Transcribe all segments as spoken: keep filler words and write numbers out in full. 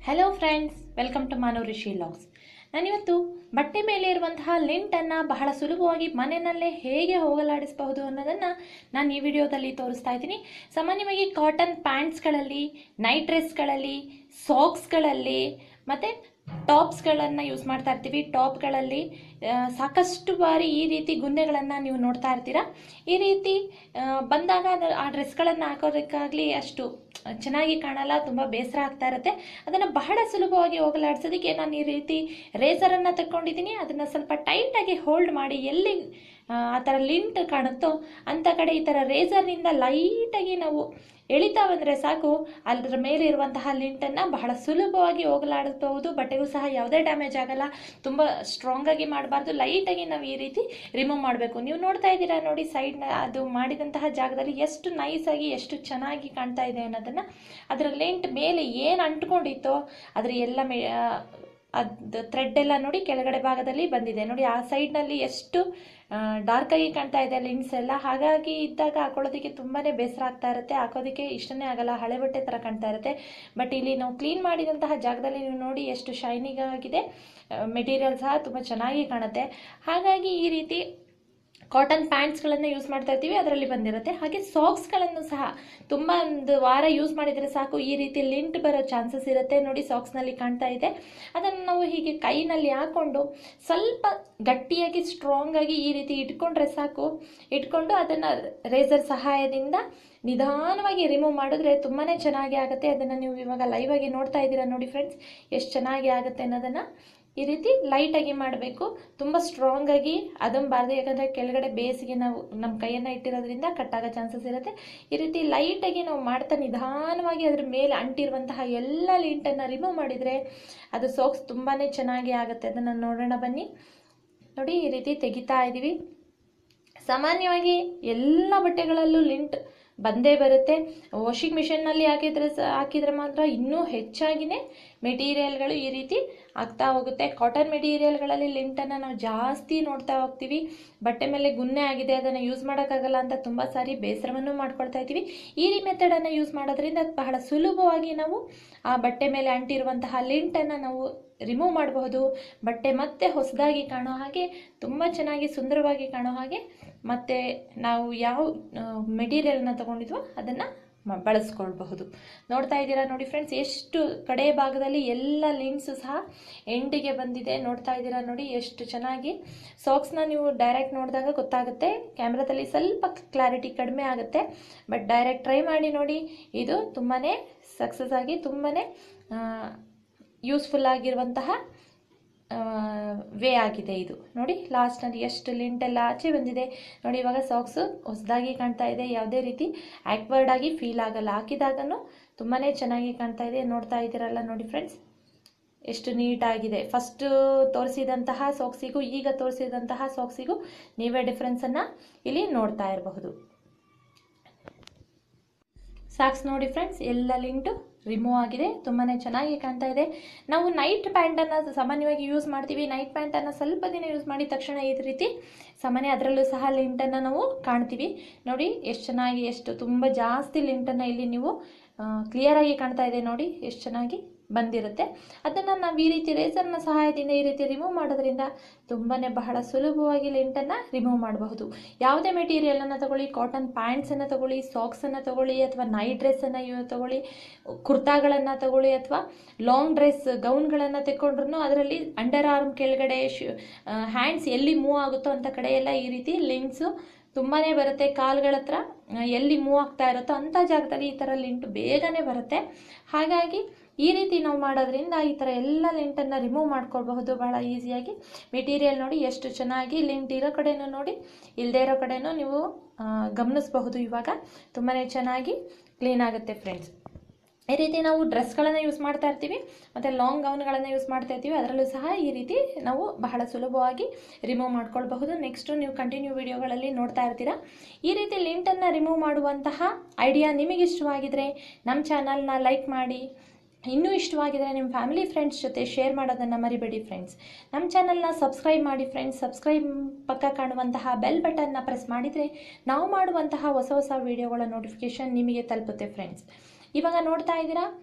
Hello friends, welcome to Manu Rishi logs. ನಾನಿವತ್ತು ಬಟ್ಟೆ ಮೇಲೆ ಇರುವಂತಹ ಲಿಂಟನ್ನು ಬಹಳ ಸುಲಭವಾಗಿ ಮನೆಯಲ್ಲೇ ಹೇಗೆ ಹೋಗಲಾಡಿಸಬಹುದು ಅನ್ನೋದನ್ನು ನಾನು ಈ ವಿಡಿಯೋದಲ್ಲಿ ತೋರಿಸ್ತಾ ಇದ್ದೀನಿ. ಸಾಮಾನ್ಯವಾಗಿ ಕಾಟನ್ ಪ್ಯಾಂಟ್ಸ್ಗಳಲ್ಲಿ, ನೈಟ್ ಡ್ರೆಸ್ಗಳಲ್ಲಿ, ಸಾಕ್ಸ್ಗಳಲ್ಲಿ ಮತ್ತು ಟಾಪ್ಸ್ಗಳನ್ನು ಯೂಸ್ ಮಾಡ್ತಾ ಇರ್ತೀವಿ. ಟಾಪ್ಗಳಲ್ಲಿ ಸಾಕಷ್ಟು ಬಾರಿ ಈ ರೀತಿ ಗುನ್ನೆಗಳನ್ನು ನೀವು ನೋಡ್ತಾ ಇರ್ತೀರಾ. ಈ ರೀತಿ ಬಂದಾಗ ಆ ಡ್ರೆಸ್ಗಳನ್ನು ಹಾಕೋದಕ್ಕಾಗಲಿ ಅಷ್ಟು ಚೆನ್ನಾಗಿ ಕಾಣಲ್ಲ, ತುಂಬ ಬೇಸರ ಆಗ್ತಾ ಇರುತ್ತೆ. ಅದನ್ನು ಬಹಳ ಸುಲಭವಾಗಿ ಹೋಗಲಾಡಿಸೋದಕ್ಕೆ ನಾನು ಈ ರೀತಿ ರೇಸರನ್ನು ತಗೊಂಡಿದ್ದೀನಿ. ಅದನ್ನು ಸ್ವಲ್ಪ ಟೈಟಾಗಿ ಹೋಲ್ಡ್ ಮಾಡಿ ಎಲ್ಲಿ ಆ ಥರ ಲಿಂಟ್ ಕಾಣುತ್ತೋ ಅಂಥ ಕಡೆ ಈ ಥರ ರೇಸರ್ನಿಂದ ಲೈಟಾಗಿ ನಾವು ಎಳಿತಾ ಬಂದರೆ ಸಾಕು, ಅದರ ಮೇಲೆ ಇರುವಂತಹ ಲಿಂಟನ್ನು ಬಹಳ ಸುಲಭವಾಗಿ ಹೋಗಲಾಡಿಸಬಹುದು. ಬಟ್ಟೆಗೂ ಸಹ ಯಾವುದೇ ಡ್ಯಾಮೇಜ್ ಆಗಲ್ಲ. ತುಂಬ ಸ್ಟ್ರಾಂಗಾಗಿ ಮಾಡಬಾರ್ದು, ಲೈಟಾಗಿ ನಾವು ಈ ರೀತಿ ರಿಮೂವ್ ಮಾಡಬೇಕು. ನೀವು ನೋಡ್ತಾ ಇದ್ದೀರಾ ನೋಡಿ, ಸೈಡ್ನ ಅದು ಮಾಡಿದಂತಹ ಜಾಗದಲ್ಲಿ ಎಷ್ಟು ನೈಸಾಗಿ ಎಷ್ಟು ಚೆನ್ನಾಗಿ ಕಾಣ್ತಾ ಇದೆ ಅನ್ನೋದನ್ನು. ಅದರ ಲಿಂಟ್ ಮೇಲೆ ಏನು ಅಂಟ್ಕೊಂಡಿತ್ತೋ ಅದರ ಎಲ್ಲ ಮೇ ಅದು ಥ್ರೆಡ್ ಎಲ್ಲ ನೋಡಿ ಕೆಳಗಡೆ ಭಾಗದಲ್ಲಿ ಬಂದಿದೆ ನೋಡಿ. ಆ ಸೈಡ್ನಲ್ಲಿ ಎಷ್ಟು ಡಾರ್ಕಾಗಿ ಕಾಣ್ತಾ ಇದೆ ಲಿಂಟ್ಸ್ ಎಲ್ಲ. ಹಾಗಾಗಿ ಇದ್ದಾಗ ಹಾಕೊಳ್ಳೋದಕ್ಕೆ ತುಂಬಾ ಬೇಸರ ಆಗ್ತಾ ಇರುತ್ತೆ, ಹಾಕೋದಕ್ಕೆ ಇಷ್ಟನೇ ಆಗಲ್ಲ, ಹಳೆ ಬಟ್ಟೆ ಥರ ಕಾಣ್ತಾ ಇರುತ್ತೆ. ಬಟ್ ಇಲ್ಲಿ ನಾವು ಕ್ಲೀನ್ ಮಾಡಿದಂತಹ ಜಾಗದಲ್ಲಿ ನೀವು ನೋಡಿ ಎಷ್ಟು ಶೈನಿಂಗ್ ಆಗಿದೆ, ಮೆಟೀರಿಯಲ್ ಸಹ ತುಂಬ ಚೆನ್ನಾಗಿ ಕಾಣುತ್ತೆ. ಹಾಗಾಗಿ ಈ ರೀತಿ ಕಾಟನ್ ಪ್ಯಾಂಟ್ಸ್ಗಳನ್ನು ಯೂಸ್ ಮಾಡ್ತಾ ಇರ್ತೀವಿ, ಅದರಲ್ಲಿ ಬಂದಿರುತ್ತೆ. ಹಾಗೆ ಸಾಕ್ಸ್ಗಳನ್ನು ಸಹ ತುಂಬ ಒಂದು ವಾರ ಯೂಸ್ ಮಾಡಿದರೆ ಸಾಕು ಈ ರೀತಿ ಲಿಂಟ್ ಬರೋ ಚಾನ್ಸಸ್ ಇರುತ್ತೆ ನೋಡಿ. ಸಾಕ್ಸ್ನಲ್ಲಿ ಕಾಣ್ತಾ ಇದೆ. ಅದನ್ನು ನಾವು ಹೀಗೆ ಕೈನಲ್ಲಿ ಹಾಕ್ಕೊಂಡು ಸ್ವಲ್ಪ ಗಟ್ಟಿಯಾಗಿ ಸ್ಟ್ರಾಂಗಾಗಿ ಈ ರೀತಿ ಇಟ್ಕೊಂಡ್ರೆ ಸಾಕು. ಇಟ್ಕೊಂಡು ಅದನ್ನು ರೇಸರ್ ಸಹಾಯದಿಂದ ನಿಧಾನವಾಗಿ ರಿಮೂವ್ ಮಾಡಿದ್ರೆ ತುಂಬಾ ಚೆನ್ನಾಗಿ ಆಗುತ್ತೆ. ಅದನ್ನು ನೀವು ಇವಾಗ ಲೈವ್ ಆಗಿ ನೋಡ್ತಾ ಇದ್ದೀರಾ ನೋಡಿ ಫ್ರೆಂಡ್ಸ್, ಎಷ್ಟು ಚೆನ್ನಾಗಿ ಆಗುತ್ತೆ ಅನ್ನೋದನ್ನು. ಈ ರೀತಿ ಲೈಟಾಗಿ ಮಾಡಬೇಕು, ತುಂಬ ಸ್ಟ್ರಾಂಗಾಗಿ ಅದಂಬಾರ್ದು, ಯಾಕಂದರೆ ಕೆಳಗಡೆ ಬೇಸಿಗೆ ನಾವು ನಮ್ಮ ಕೈಯನ್ನು ಇಟ್ಟಿರೋದ್ರಿಂದ ಕಟ್ಟಾಗೋ ಚಾನ್ಸಸ್ ಇರುತ್ತೆ. ಈ ರೀತಿ ಲೈಟಾಗಿ ನಾವು ಮಾಡ್ತಾ ನಿಧಾನವಾಗಿ ಅದ್ರ ಮೇಲೆ ಅಂಟಿರುವಂತಹ ಎಲ್ಲ ಲಿಂಟನ್ನು ರಿಮೂವ್ ಮಾಡಿದರೆ ಅದು ಸಾಕ್ಸ್ ತುಂಬಾ ಚೆನ್ನಾಗಿ ಆಗುತ್ತೆ. ಅದನ್ನು ನೋಡೋಣ ಬನ್ನಿ. ನೋಡಿ, ಈ ರೀತಿ ತೆಗಿತಾ ಇದ್ದೀವಿ. ಸಾಮಾನ್ಯವಾಗಿ ಎಲ್ಲ ಬಟ್ಟೆಗಳಲ್ಲೂ ಲಿಂಟ್ ಬಂದೇ ಬರುತ್ತೆ. ವಾಷಿಂಗ್ ಮಿಷಿನ್ನಲ್ಲಿ ಹಾಕಿದ್ರೆ ಹಾಕಿದರೆ ಮಾತ್ರ ಇನ್ನೂ ಹೆಚ್ಚಾಗಿಯೇ ಮೆಟೀರಿಯಲ್ಗಳು ಈ ರೀತಿ ಆಗ್ತಾ ಹೋಗುತ್ತೆ. ಕಾಟನ್ ಮೆಟೀರಿಯಲ್ಗಳಲ್ಲಿ ಲಿಂಟನ್ನು ನಾವು ಜಾಸ್ತಿ ನೋಡ್ತಾ ಹೋಗ್ತೀವಿ. ಬಟ್ಟೆ ಮೇಲೆ ಗುನ್ನೆ ಆಗಿದೆ, ಅದನ್ನು ಯೂಸ್ ಮಾಡೋಕ್ಕಾಗಲ್ಲ ಅಂತ ತುಂಬ ಸಾರಿ ಬೇಸರವನ್ನು ಮಾಡ್ಕೊಳ್ತಾ ಇದ್ದೀವಿ. ಈ ಮೆಥಡನ್ನು ಯೂಸ್ ಮಾಡೋದ್ರಿಂದ ಬಹಳ ಸುಲಭವಾಗಿ ನಾವು ಆ ಬಟ್ಟೆ ಮೇಲೆ ಅಂಟಿರುವಂತಹ ಲಿಂಟನ್ನು ನಾವು ರಿಮೂವ್ ಮಾಡಬಹುದು. ಬಟ್ಟೆ ಮತ್ತೆ ಹೊಸದಾಗಿ ಕಾಣೋ ಹಾಗೆ, ತುಂಬ ಚೆನ್ನಾಗಿ ಸುಂದರವಾಗಿ ಕಾಣೋ ಹಾಗೆ, ಮತ್ತು ನಾವು ಯಾವ ಮೆಟೀರಿಯಲ್ನ ತಗೊಂಡಿದ್ವೋ ಅದನ್ನು ಬಳಸ್ಕೊಳ್ಬಹುದು. ನೋಡ್ತಾ ಇದ್ದೀರಾ ನೋಡಿ ಫ್ರೆಂಡ್ಸ್, ಎಷ್ಟು ಕಡೆ ಭಾಗದಲ್ಲಿ ಎಲ್ಲ ಲಿಂಕ್ಸು ಸಹ ಎಂಡಿಗೆ ಬಂದಿದೆ. ನೋಡ್ತಾ ಇದ್ದೀರಾ ನೋಡಿ ಎಷ್ಟು ಚೆನ್ನಾಗಿ. ಸಾಕ್ಸ್ನ ನೀವು ಡೈರೆಕ್ಟ್ ನೋಡಿದಾಗ ಗೊತ್ತಾಗುತ್ತೆ, ಕ್ಯಾಮ್ರಾದಲ್ಲಿ ಸ್ವಲ್ಪ ಕ್ಲಾರಿಟಿ ಕಡಿಮೆ ಆಗುತ್ತೆ. ಬಟ್ ಡೈರೆಕ್ಟ್ ಟ್ರೈ ಮಾಡಿ ನೋಡಿ, ಇದು ತುಂಬಾ ಸಕ್ಸಸ್ ಆಗಿ ತುಂಬಾ ಯೂಸ್ಫುಲ್ ಆಗಿರುವಂತಹ ವೇ ಆಗಿದೆ ಇದು. ನೋಡಿ ಲಾಸ್ಟ್ನಲ್ಲಿ ಎಷ್ಟು ಲಿಂಟೆಲ್ಲ ಆಚೆ ಬಂದಿದೆ ನೋಡಿ. ಇವಾಗ ಸಾಕ್ಸು ಹೊಸದಾಗಿ ಕಾಣ್ತಾ ಇದೆ, ಯಾವುದೇ ರೀತಿ ಆಕ್ವರ್ಡ್ ಆಗಿ ಫೀಲ್ ಆಗಲ್ಲ. ಹಾಕಿದಾಗನೂ ತುಂಬಾ ಚೆನ್ನಾಗಿ ಕಾಣ್ತಾ ಇದೆ. ನೋಡ್ತಾ ಇದ್ದೀರಲ್ಲ ನೋಡಿ ಫ್ರೆಂಡ್ಸ್, ಎಷ್ಟು ನೀಟಾಗಿದೆ. ಫಸ್ಟ್ ತೋರಿಸಿದಂತಹ ಸಾಕ್ಸಿಗೂ ಈಗ ತೋರಿಸಿದಂತಹ ಸಾಕ್ಸಿಗೂ ನೀವೇ ಡಿಫ್ರೆನ್ಸನ್ನು ಇಲ್ಲಿ ನೋಡ್ತಾ ಇರಬಹುದು. ಸಾಕ್ಸ್ ನೋಡಿ ಫ್ರೆಂಡ್ಸ್, ಎಲ್ಲ ಲಿಂಟು ರಿಮೂವ್ ಆಗಿದೆ, ತುಂಬಾ ಚೆನ್ನಾಗಿ ಕಾಣ್ತಾ ಇದೆ. ನಾವು ನೈಟ್ ಪ್ಯಾಂಟನ್ನು ಸಾಮಾನ್ಯವಾಗಿ ಯೂಸ್ ಮಾಡ್ತೀವಿ. ನೈಟ್ ಪ್ಯಾಂಟನ್ನು ಸ್ವಲ್ಪ ದಿನ ಯೂಸ್ ಮಾಡಿದ ತಕ್ಷಣ ಈ ರೀತಿ ಸಾಮಾನ್ಯ ಅದರಲ್ಲೂ ಸಹ ಲಿಂಟನ್ನು ನಾವು ಕಾಣ್ತೀವಿ. ನೋಡಿ ಎಷ್ಟು ಚೆನ್ನಾಗಿ, ಎಷ್ಟು ತುಂಬ ಜಾಸ್ತಿ ಲಿಂಟನ್ನು ಇಲ್ಲಿ ನೀವು ಕ್ಲಿಯರಾಗಿ ಕಾಣ್ತಾ ಇದೆ ನೋಡಿ, ಎಷ್ಟು ಚೆನ್ನಾಗಿ ಬಂದಿರುತ್ತೆ. ಅದನ್ನು ನಾವು ಈ ರೀತಿ ರೇಸರ್ನ ಸಹಾಯದಿಂದ ಈ ರೀತಿ ರಿಮೂವ್ ಮಾಡೋದ್ರಿಂದ ತುಂಬಾ ಬಹಳ ಸುಲಭವಾಗಿ ಲಿಂಟನ್ನು ರಿಮೂವ್ ಮಾಡಬಹುದು. ಯಾವುದೇ ಮೆಟೀರಿಯಲನ್ನು ತಗೊಳ್ಳಿ, ಕಾಟನ್ ಪ್ಯಾಂಟ್ಸನ್ನು ತಗೊಳ್ಳಿ, ಸಾಕ್ಸನ್ನು ತಗೊಳ್ಳಿ, ಅಥವಾ ನೈಟ್ ಡ್ರೆಸ್ಸನ್ನು ತಗೊಳ್ಳಿ, ಕುರ್ತಾಗಳನ್ನು ತಗೊಳ್ಳಿ, ಅಥವಾ ಲಾಂಗ್ ಡ್ರೆಸ್ ಗೌನ್ಗಳನ್ನು ತೆಕ್ಕೊಂಡ್ರೂ ಅದರಲ್ಲಿ ಅಂಡರ್ ಆರ್ಮ್ ಕೆಳಗಡೆ ಹ್ಯಾಂಡ್ಸ್ ಎಲ್ಲಿ ಮೂವ್ ಆಗುತ್ತೋ ಅಂಥ ಕಡೆ ಎಲ್ಲ ಈ ರೀತಿ ಲಿಂಕ್ಸು ತುಂಬಾ ಬರುತ್ತೆ. ಕಾಲುಗಳ ಹತ್ರ ಎಲ್ಲಿ ಮೂವ್ ಆಗ್ತಾ ಇರುತ್ತೋ ಅಂಥ ಜಾಗದಲ್ಲಿ ಈ ಥರ ಲಿಂಟ್ ಬೇಗನೆ ಬರುತ್ತೆ. ಹಾಗಾಗಿ ಈ ರೀತಿ ನಾವು ಮಾಡೋದ್ರಿಂದ ಈ ಥರ ಎಲ್ಲ ಲಿಂಟನ್ನು ರಿಮೂವ್ ಮಾಡ್ಕೊಳ್ಬಹುದು ಬಹಳ ಈಸಿಯಾಗಿ. ಮೆಟೀರಿಯಲ್ ನೋಡಿ ಎಷ್ಟು ಚೆನ್ನಾಗಿ ಲಿಂಟ್ ಇರೋ ಕಡೆನೂ ನೋಡಿ, ಇಲ್ಲದೇ ಇರೋ ಕಡೆನೂ ನೀವು ಗಮನಿಸಬಹುದು. ಇವಾಗ ತುಂಬಾ ಚೆನ್ನಾಗಿ ಕ್ಲೀನ್ ಆಗುತ್ತೆ ಫ್ರೆಂಡ್ಸ್. ಈ ರೀತಿ ನಾವು ಡ್ರೆಸ್ಗಳನ್ನು ಯೂಸ್ ಮಾಡ್ತಾ ಇರ್ತೀವಿ ಮತ್ತು ಲಾಂಗ್ ಗೌನ್ಗಳನ್ನು ಯೂಸ್ ಮಾಡ್ತಾ ಇರ್ತೀವಿ, ಅದರಲ್ಲೂ ಸಹ ಈ ರೀತಿ ನಾವು ಬಹಳ ಸುಲಭವಾಗಿ ರಿಮೂವ್ ಮಾಡ್ಕೊಳ್ಬಹುದು. ನೆಕ್ಸ್ಟು ನೀವು ಕಂಟಿನ್ಯೂ ವಿಡಿಯೋಗಳಲ್ಲಿ ನೋಡ್ತಾ ಇರ್ತೀರಾ. ಈ ರೀತಿ ಲಿಂಟನ್ನು ರಿಮೂವ್ ಮಾಡುವಂತಹ ಐಡಿಯಾ ನಿಮಗೆ ಇಷ್ಟವಾಗಿದ್ದರೆ ನಮ್ಮ ಚಾನಲ್ನ ಲೈಕ್ ಮಾಡಿ, ಇನ್ನೂ ಇಷ್ಟವಾಗಿದ್ದರೆ ನಿಮ್ಮ ಫ್ಯಾಮಿಲಿ ಫ್ರೆಂಡ್ಸ್ ಜೊತೆ ಶೇರ್ ಮಾಡೋದನ್ನು ಮರಿಬೇಡಿ ಫ್ರೆಂಡ್ಸ್. ನಮ್ಮ ಚಾನಲ್ನ ಸಬ್ಸ್ಕ್ರೈಬ್ ಮಾಡಿ ಫ್ರೆಂಡ್ಸ್. ಸಬ್ಸ್ಕ್ರೈಬ್ ಪಕ್ಕ ಕಾಣುವಂತಹ ಬೆಲ್ ಬಟನ್ನ ಪ್ರೆಸ್ ಮಾಡಿದರೆ ನಾವು ಮಾಡುವಂತಹ ಹೊಸ ಹೊಸ ವಿಡಿಯೋಗಳ ನೋಟಿಫಿಕೇಷನ್ ನಿಮಗೆ ತಲುಪುತ್ತೆ ಫ್ರೆಂಡ್ಸ್. ಇವಾಗ ನೋಡ್ತಾ ಇದ್ದೀರಾ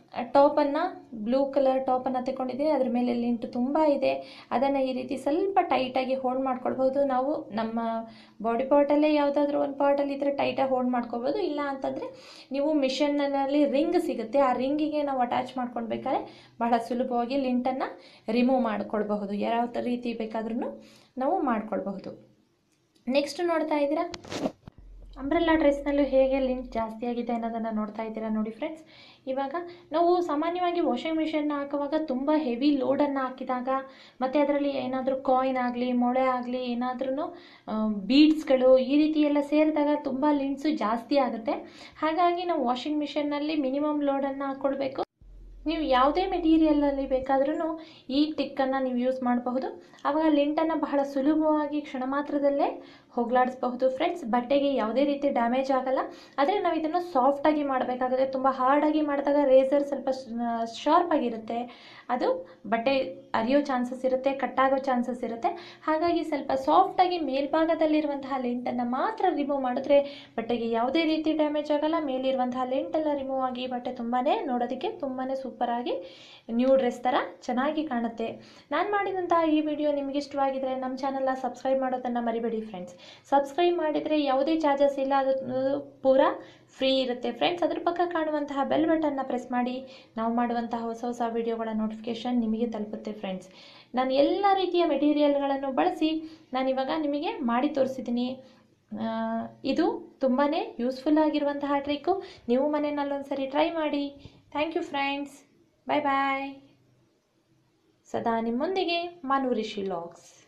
ಟಾಪನ್ನು ಬ್ಲೂ ಕಲರ್ ಟಾಪನ್ನು ತಗೊಂಡಿದ್ದೀನಿ. ಅದ್ರ ಮೇಲೆ ಲಿಂಟ್ ತುಂಬ ಇದೆ. ಅದನ್ನು ಈ ರೀತಿ ಸ್ವಲ್ಪ ಟೈಟಾಗಿ ಹೋಲ್ಡ್ ಮಾಡ್ಕೊಳ್ಬೋದು. ನಾವು ನಮ್ಮ ಬಾಡಿ ಪಾರ್ಟಲ್ಲೇ ಯಾವುದಾದ್ರೂ ಒಂದು ಪಾರ್ಟಲ್ಲಿ ಇದ್ದರೆ ಟೈಟಾಗಿ ಹೋಲ್ಡ್ ಮಾಡ್ಕೊಬೋದು. ಇಲ್ಲ ಅಂತಂದರೆ ನೀವು ಮಿಷನ್ನಲ್ಲಿ ರಿಂಗ್ ಸಿಗುತ್ತೆ, ಆ ರಿಂಗಿಗೆ ನಾವು ಅಟ್ಯಾಚ್ ಮಾಡ್ಕೊಳ್ಬೇಕಾದ್ರೆ ಬಹಳ ಸುಲಭವಾಗಿ ಲಿಂಟನ್ನು ರಿಮೂವ್ ಮಾಡ್ಕೊಳ್ಬಹುದು. ಯಾವ ರೀತಿ ಬೇಕಾದ್ರೂ ನಾವು ಮಾಡ್ಕೊಳ್ಬಹುದು. ನೆಕ್ಸ್ಟ್ ನೋಡ್ತಾ ಇದ್ದೀರಾ ಅಂಬ್ರೆಲ್ಲಾ ಡ್ರೆಸ್ನಲ್ಲೂ ಹೇಗೆ ಲಿಂಟ್ ಜಾಸ್ತಿ ಆಗಿದೆ ಅನ್ನೋದನ್ನು ನೋಡ್ತಾ ಇದ್ದೀರಾ ನೋಡಿ ಫ್ರೆಂಡ್ಸ್. ಇವಾಗ ನಾವು ಸಾಮಾನ್ಯವಾಗಿ ವಾಷಿಂಗ್ ಮಿಷನ್ನ ಹಾಕುವಾಗ ತುಂಬ ಹೆವಿ ಲೋಡನ್ನು ಹಾಕಿದಾಗ ಮತ್ತು ಅದರಲ್ಲಿ ಏನಾದರೂ ಕಾಯಿನ್ ಆಗಲಿ ಮೊಳೆ ಆಗಲಿ ಏನಾದ್ರೂ ಬೀಡ್ಸ್ಗಳು ಈ ರೀತಿ ಎಲ್ಲ ಸೇರಿದಾಗ ತುಂಬ ಲಿಂಟ್ಸು ಜಾಸ್ತಿ ಆಗುತ್ತೆ. ಹಾಗಾಗಿ ನಾವು ವಾಷಿಂಗ್ ಮಿಷನ್ನಲ್ಲಿ ಮಿನಿಮಮ್ ಲೋಡನ್ನು ಹಾಕ್ಕೊಳ್ಬೇಕು. ನೀವು ಯಾವುದೇ ಮೆಟೀರಿಯಲಲ್ಲಿ ಬೇಕಾದ್ರೂ ಈ ಟಿಕ್ಕನ್ನು ನೀವು ಯೂಸ್ ಮಾಡಬಹುದು. ಆವಾಗ ಲಿಂಟನ್ನು ಬಹಳ ಸುಲಭವಾಗಿ ಕ್ಷಣ ಮಾತ್ರದಲ್ಲೇ ಹೋಗಲಾಡಿಸಬಹುದು ಫ್ರೆಂಡ್ಸ್. ಬಟ್ಟೆಗೆ ಯಾವುದೇ ರೀತಿ ಡ್ಯಾಮೇಜ್ ಆಗಲ್ಲ. ಆದರೆ ನಾವು ಇದನ್ನು ಸಾಫ್ಟಾಗಿ ಮಾಡಬೇಕಾಗುತ್ತೆ. ತುಂಬ ಹಾರ್ಡಾಗಿ ಮಾಡಿದಾಗ ರೇಸರ್ ಸ್ವಲ್ಪ ಶಾರ್ಪ್ ಆಗಿರುತ್ತೆ, ಅದು ಬಟ್ಟೆ ಅರಿಯೋ ಚಾನ್ಸಸ್ ಇರುತ್ತೆ, ಕಟ್ಟಾಗೋ ಚಾನ್ಸಸ್ ಇರುತ್ತೆ. ಹಾಗಾಗಿ ಸ್ವಲ್ಪ ಸಾಫ್ಟಾಗಿ ಮೇಲ್ಭಾಗದಲ್ಲಿರುವಂತಹ ಲಿಂಟನ್ನು ಮಾತ್ರ ರಿಮೂವ್ ಮಾಡಿದ್ರೆ ಬಟ್ಟೆಗೆ ಯಾವುದೇ ರೀತಿ ಡ್ಯಾಮೇಜ್ ಆಗಲ್ಲ. ಮೇಲಿರುವಂತಹ ಲಿಂಟೆಲ್ಲ ರಿಮೂವ್ ಆಗಿ ಬಟ್ಟೆ ತುಂಬಾ ನೋಡೋದಕ್ಕೆ ತುಂಬಾ ಸೂಪರಾಗಿ ನ್ಯೂ ಡ್ರೆಸ್ ಥರ ಚೆನ್ನಾಗಿ ಕಾಣುತ್ತೆ. ನಾನು ಮಾಡಿದಂತಹ ಈ ವಿಡಿಯೋ ನಿಮಗೆ ಇಷ್ಟವಾಗಿದ್ದರೆ ನಮ್ಮ ಚಾನಲ್ನ ಸಬ್ಸ್ಕ್ರೈಬ್ ಮಾಡೋದನ್ನು ಮರಿಬೇಡಿ ಫ್ರೆಂಡ್ಸ್. ಸಬ್ಸ್ಕ್ರೈಬ್ ಮಾಡಿದರೆ ಯಾವುದೇ ಚಾರ್ಜಸ್ ಇಲ್ಲ, ಅದು ಪೂರಾ ಫ್ರೀ ಇರುತ್ತೆ ಫ್ರೆಂಡ್ಸ್. ಅದ್ರ ಪಕ್ಕ ಕಾಣುವಂತಹ ಬೆಲ್ ಬಟನ್ನ ಪ್ರೆಸ್ ಮಾಡಿ ನಾವು ಮಾಡುವಂತಹ ಹೊಸ ಹೊಸ ವಿಡಿಯೋಗಳ ನೋಟಿಫಿಕೇಷನ್ ನಿಮಗೆ ತಲುಪುತ್ತೆ ಫ್ರೆಂಡ್ಸ್. ನಾನು ಎಲ್ಲ ರೀತಿಯ ಮೆಟೀರಿಯಲ್ಗಳನ್ನು ಬಳಸಿ ನಾನಿವಾಗ ನಿಮಗೆ ಮಾಡಿ ತೋರಿಸಿದ್ದೀನಿ. ಇದು ತುಂಬಾ ಯೂಸ್ಫುಲ್ ಆಗಿರುವಂತಹ ಟ್ರಿಕ್ಕು. ನೀವು ಮನೆಯಲ್ಲೊಂದು ಸರಿ ಟ್ರೈ ಮಾಡಿ. Thank you friends. Bye bye. ಸದಾ ನಿಮ್ಮೊಂದಿಗೆ ಮಾನು ರಿಷಿ ವ್ಲಾಗ್ಸ್.